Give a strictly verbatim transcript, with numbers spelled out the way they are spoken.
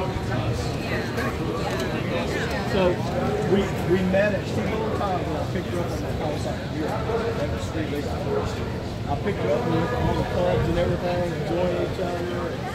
So we we met at C ten times and I picked her up on my call site here. That was three weeks before. I picked her up and we went to all the clubs and everything, enjoying each other.